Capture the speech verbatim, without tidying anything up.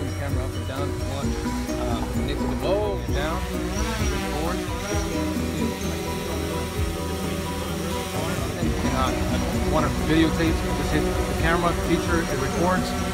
the camera up and down if you want. Uh, connect to the bowl and down, forward. And uh, I want to videotape, just hit the camera feature, it records.